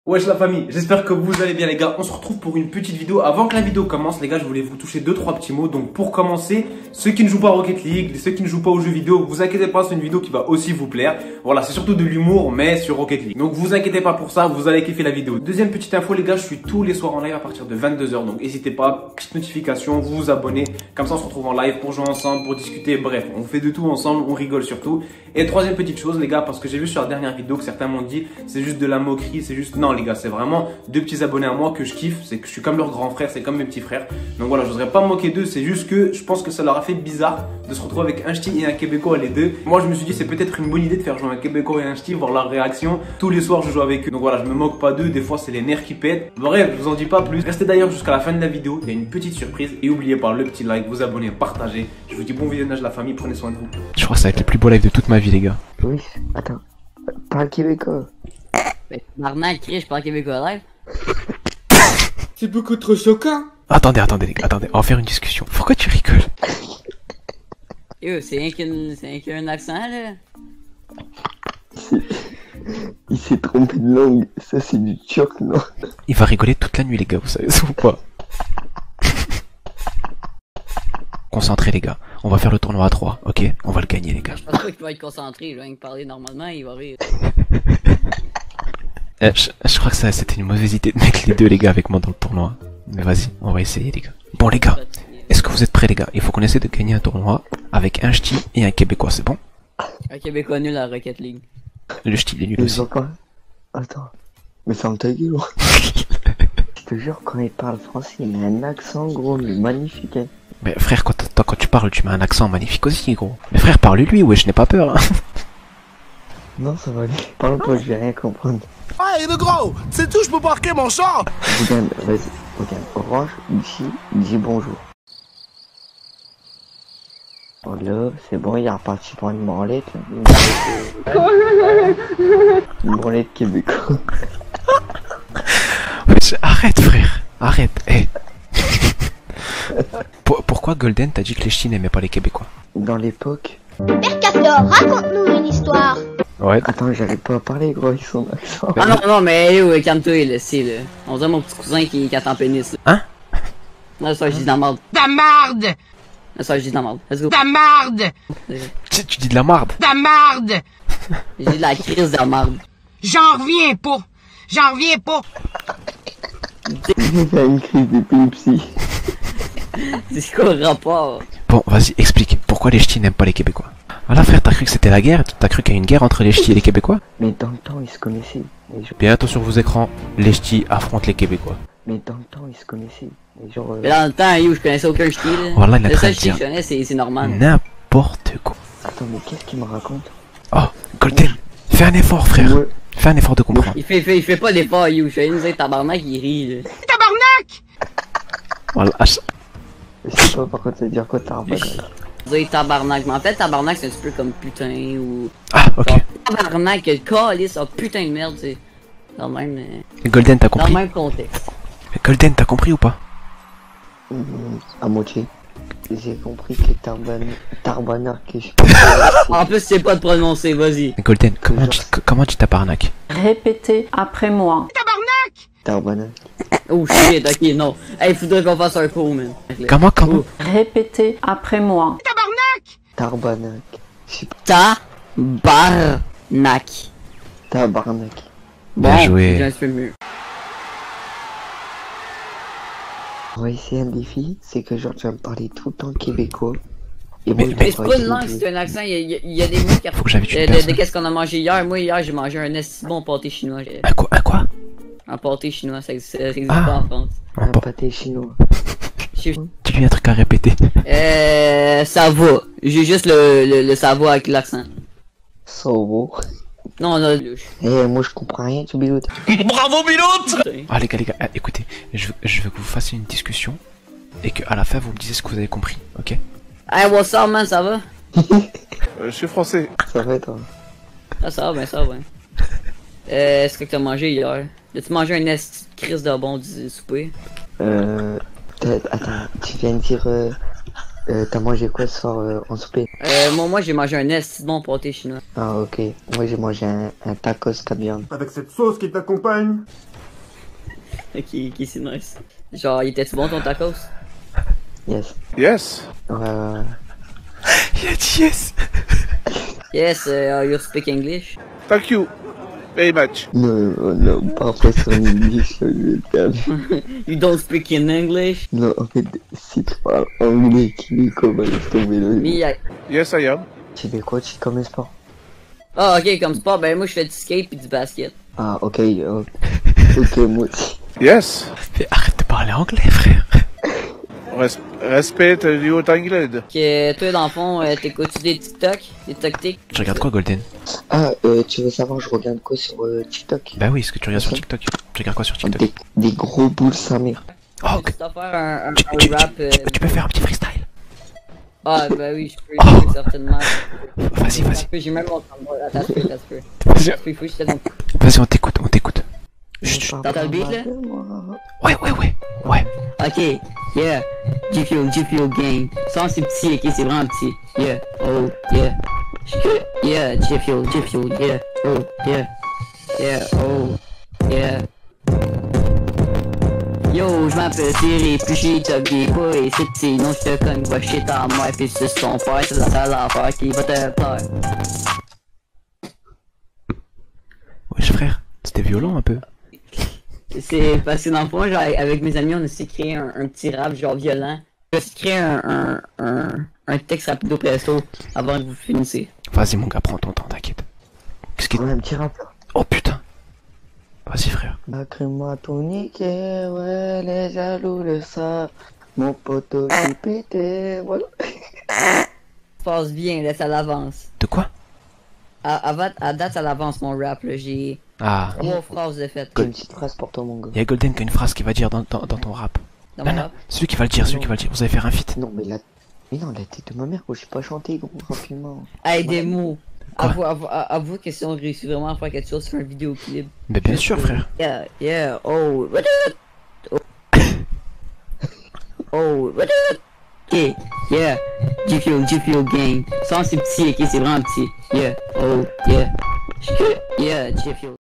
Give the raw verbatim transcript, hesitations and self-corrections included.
Wesh la famille, j'espère que vous allez bien les gars. On se retrouve pour une petite vidéo. Avant que la vidéo commence les gars, je voulais vous toucher deux trois petits mots. Donc pour commencer, ceux qui ne jouent pas à Rocket League, ceux qui ne jouent pas aux jeux vidéo, vous inquiétez pas, c'est une vidéo qui va aussi vous plaire. Voilà, c'est surtout de l'humour mais sur Rocket League. Donc vous inquiétez pas pour ça, vous allez kiffer la vidéo. Deuxième petite info les gars, je suis tous les soirs en live à partir de vingt-deux heures. Donc n'hésitez pas, petite notification, vous vous abonnez. Comme ça on se retrouve en live pour jouer ensemble, pour discuter, bref, on fait de tout ensemble, on rigole surtout. Et troisième petite chose les gars, parce que j'ai vu sur la dernière vidéo que certains m'ont dit c'est juste de la moquerie, c'est juste... Non les gars, c'est vraiment deux petits abonnés à moi que je kiffe, c'est que je suis comme leur grand frère, c'est comme mes petits frères. Donc voilà, je n'oserais pas me moquer d'eux, c'est juste que je pense que ça leur a fait bizarre de se retrouver avec un ch'ti et un Québécois les deux. Moi je me suis dit c'est peut-être une bonne idée de faire jouer un Québécois et un ch'ti, voir leur réaction. Tous les soirs je joue avec eux. Donc voilà, je me moque pas d'eux, des fois c'est les nerfs qui pètent. Bref, je vous en dis pas plus. Restez d'ailleurs jusqu'à la fin de la vidéo, il y a une petite surprise. Et n'oubliez pas le petit like, vous abonner, partager. Je vous dis bon visionnage la famille, prenez soin de vous. Je crois que ça va être le plus beau live de toute ma vie les gars. Oui, attends. Parle québécois. Mais normal, Chris, je parle québécois live. C'est beaucoup trop choquant. Attendez, attendez les gars, attendez, on va faire une discussion. Pourquoi tu rigoles? Yo, c'est rien qu'un c'est rien qu'un accent là. Il s'est trompé de langue. Ça c'est du turc, non? Il va rigoler toute la nuit les gars, vous savez ça ou pas? Concentrés les gars, on va faire le tournoi à trois, ok? On va le gagner les gars. Je pense pas qu'il va être concentré, je viens de parler normalement, il va rire. Euh, je, je crois que ça c'était une mauvaise idée de mettre les deux les gars avec moi dans le tournoi. Mais vas-y, on va essayer les gars. Bon les gars, est-ce que vous êtes prêts les gars? Il faut qu'on essaie de gagner un tournoi avec un ch'ti et un Québécois, c'est bon? Un Québécois nul à Rocket League. Le ch'ti il est nul Mais aussi. encore. Attends. Mais ferme ta gueule. Je te jure, quand il parle français, il met un accent gros, mais magnifique. Hein. Mais frère, quand, toi, quand tu parles, tu mets un accent magnifique aussi gros. Mais frère, parle-lui, ouais, je n'ai pas peur. Hein. Non, ça va aller. Parle pas, je vais rien comprendre. Hey le gros, c'est tout, je peux parquer mon char. Regarde, vas-y. Regarde, Orange, ici, dis bonjour. Oh là, c'est bon, il est reparti pour une branlette. Là. Une branlette québécois. Ouais, arrête frère, arrête, hé. Pour, pourquoi Golden t'a dit que les ch'tis n'aimaient pas les Québécois? Dans l'époque... Père Castor, raconte-nous une histoire. Ouais. Attends, j'arrive pas à parler, gros, ils sont accent. Ah non, non, mais yo, calme-toi là, c'est là. On dirait mon petit cousin qui, qui attend pénis là. Hein? Non, ça je dis de la merde. Da marde! Non, ça je dis de la merde. Let's go. Da marde! Tu, tu dis de la marde. Da marde! J'ai de la crise de la merde. J'en reviens pas! J'en reviens pas! Il a une crise d'épilepsie. C'est quoi le rapport? Bon, vas-y, explique. Pourquoi les ch'tis n'aiment pas les Québécois? Voilà frère, t'as cru que c'était la guerre? T'as cru qu'il y a une guerre entre les ch'tis et les Québécois? Mais dans le temps, ils se connaissaient. Mais genre... Bientôt sur vos écrans, les ch'tis affrontent les Québécois. Mais dans le temps, ils se connaissaient. Mais genre... Euh... Mais dans le temps, yo, je connaissais aucun ch'ti là. Voilà, il est en Le train seul de ch'ti que dire je connais, c'est c'est normal. n'importe quoi. Attends, mais qu'est-ce qu'il me raconte? Oh, Golden, fais un effort frère. Ouais. Fais un effort de comprendre. Il fait, il fait, il fait pas d'effort, yo. Je suis allé tabarnak, il rit là. Tabarnak! Voilà. Je sais pas par contre ça veut dire quoi, t'as Dire tabarnak, mais en fait tabarnak c'est un petit peu comme putain ou... Ah, ok. Genre, tabarnak, le calice, oh putain de merde, c'est... Dans le même... euh, Golden, t'as Dans le compris? même contexte. Golden, t'as compris ou pas? Mmh, à moitié. J'ai compris que Tarban... Tarbanak, que je... En plus, c'est pas de prononcer, vas-y. Golden, comment tu, comment tu tabarnak? Répétez après moi. Tarbanak. Oh shit, ok, non. Hey, faudrait qu'on fasse un cours, man. Comment, comment? Répétez après moi. Tarbanak. Je sais pas. Tabarnak. Tabarnak. Bien Bon, joué. j'ai un petit peu mieux. On va essayer un défi, c'est que genre tu vas me parler tout le temps québécois. Et Mais- moi, Mais je c'est vais pas une essayer langue, de- c'est un accent, il y, a- il y a- il y a des mots qui... Faut que j'habitue De, une de, de personne. qu'est-ce qu'on a mangé hier? Moi, hier, j'ai mangé un esti bon pâté chinois. J'ai- Un quoi? Un quoi? Un pâté chinois, ça existe, ça existe Ah. pas en France. Un Un po- pâté chinois. Je- Dis-lui un truc à répéter. Euh... Ça va. J'ai juste le, le, le ça va avec l'accent. Sauvo. Non, non, Eh, moi je comprends rien, tu biloutes. Bravo Biloute! Ah les gars, les gars, ah, écoutez, je veux, je veux que vous fassiez une discussion et qu'à la fin vous me disiez ce que vous avez compris, ok? Hey, what's up, man, ça va? Je suis français. Ça va toi? Ah, ça va, ben ça va. Euh, est-ce que t'as mangé hier? As-tu mangé un esti de crise de bon du souper? Euh... t'as- Attends, tu viens de dire... Euh... Euh, t'as mangé quoi ce soir euh, en souper? Euh, moi, moi j'ai mangé un esti de bon pâté chinois. Ah ok, moi j'ai mangé un, un tacos caviar. Avec cette sauce qui t'accompagne. Ok, ok, c'est nice. Genre, il était-tu bon ton tacos? Yes. Yes. Ouais, ouais, ouais. Il a dit yes. Yes, uh, you speak English? Thank you. Very much. Non, non, non, parfois sur English, je vais te calmer. You don't speak in English? Non, en fait, si tu parles anglais, qui comment laisse tomber le... Me, I... Yes, I am. Tu fais quoi, tu fais comme sport? Ah, ok, comme sport, ben moi je fais du skate pis du basket. Ah, ok, ok, ok, moi aussi. Yes. Mais arrête de parler anglais, frère. Res respect du haut anglais. Que toi, dans le fond, euh, t'écoutes des TikTok? Des tactiques? Tu regardes quoi, Golden? Ah, euh, tu veux savoir, je regarde quoi sur euh, TikTok? Bah oui, ce que tu regardes sur TikTok. Tu regardes quoi sur TikTok? Des, des gros boules sa mère. Oh, Tu dois faire un, un, tu, un tu, rap. tu, euh... tu, tu peux faire un petit freestyle. Ah, bah oui, je peux, je peux certainement. Vas-y, vas-y. J'ai même mon tambour. Attends, je peux, attends, je peux. Vas-y, Il faut que je te donne. vas-y, on t'écoute, on t'écoute. Chut, chut. T'entends le beat là? Ouais, ouais, ouais, ouais. Ok, yeah. G-Fuel, G-Fuel Gang. Sans c'est petit, ok, c'est vraiment petit. Yeah, oh, yeah. Yeah, G-Fuel, G-Fuel, yeah. Oh, yeah. Yeah, oh, yeah. Yo, je m'appelle Siri, puis j'ai t'habillé pas et c'est petit. Non, je te connais, va shit à moi, puis c'est ton père, c'est la seule affaire qui va te plaire. Wesh, frère, c'était violent un peu. C'est parce que dans le fond, genre, avec mes amis, on a essayé de créer un, un petit rap genre violent. J'ai essayé de créer un, un, un, un texte rapido presto avant que vous finissiez. Vas-y, mon gars, prends ton temps, t'inquiète. Qu'est-ce qui... On a un petit rap là. Oh putain. Vas-y, frère. Macré-moi ton niquet, ouais, les jaloux le savent. Mon poteau qui pétait, voilà. Passe bien, laisse à l'avance. De quoi? À, à, à date, à l'avance, mon rap, là, j'ai Ah. trois phrases de fête. J'ai une petite phrase pour toi, mon gars. Y'a Golden qui a une phrase qu'il va dire dans, dans, dans ton rap. Dans Non, mon non, rap. celui qui va le dire, celui qui va le dire. Vous allez faire un feat. Non, mais la... Mais non, la tête de ma mère, gros, j'ai pas chanté, gros, rapidement. Hey, des mots. Quoi? Avoue, avoue, avoue que si on réussit vraiment à faire quelque chose sur un vidéoclip. Mais bien sûr, frère. Yeah, yeah, oh, what up? Oh, oh, what up? Ok, yeah, G-Fuel, G-Fuel Gang. Sans c'est petit, ok, c'est vraiment petit. Yeah, oh, yeah. Yeah, G-Fuel.